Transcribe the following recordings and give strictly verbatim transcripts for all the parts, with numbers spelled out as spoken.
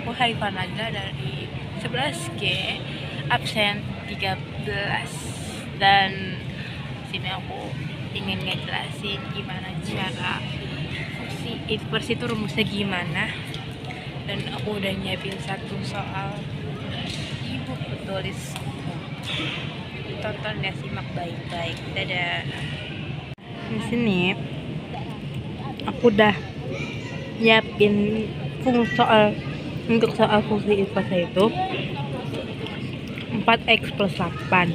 aku Haifa Nadla dari sebelas G, absen tiga belas. Dan sini aku ingin ngejelasin gimana cara fungsi inversi itu rumusnya gimana. Dan aku udah nyiapin satu soal di buku tulis. Tonton ya, simak baik-baik. Dadah. Di sini aku udah nyiapin fungsi soal untuk soal fungsi inverse itu empat x plus delapan,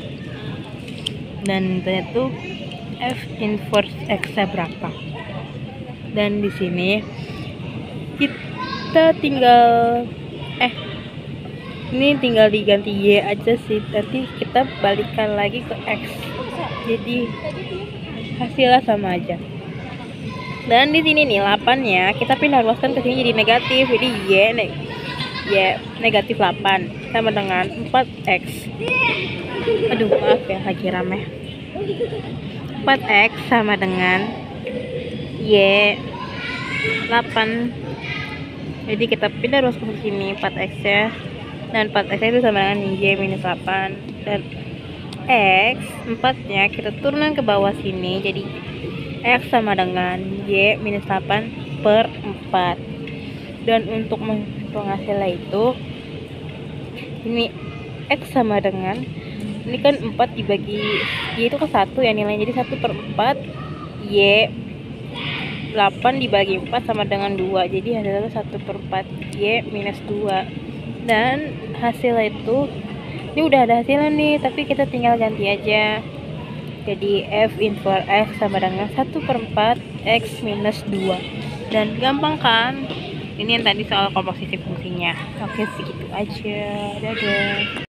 dan ternyata tuh f inverse x-nya berapa. Dan di sini kita tinggal eh ini tinggal diganti y aja sih, nanti kita balikan lagi ke x, jadi hasilnya sama aja. Dan di sini nih delapan nya kita pindah ruaskan ke sini jadi negatif, jadi y ne y negatif delapan sama dengan empat x. Aduh maaf ya lagi rame. empat x sama dengan y delapan, jadi kita pindah ruaskan ke sini empat x ya, dan empat x itu sama dengan y minus delapan, dan x empat nya kita turunkan ke bawah sini jadi x sama dengan y minus delapan per empat. Dan untuk menghitung hasilnya itu ini x sama dengan, ini kan empat dibagi y itu kan satu ya nilainya, jadi satu per empat, y delapan dibagi empat sama dengan dua, jadi hasilnya satu per empat y minus dua. Dan hasilnya itu ini udah ada hasilnya nih, tapi kita tinggal ganti aja, jadi f inverse x sama dengan satu per empat x minus dua. Dan gampang kan, ini yang tadi soal komposisi fungsinya. Oke segitu aja, dadah.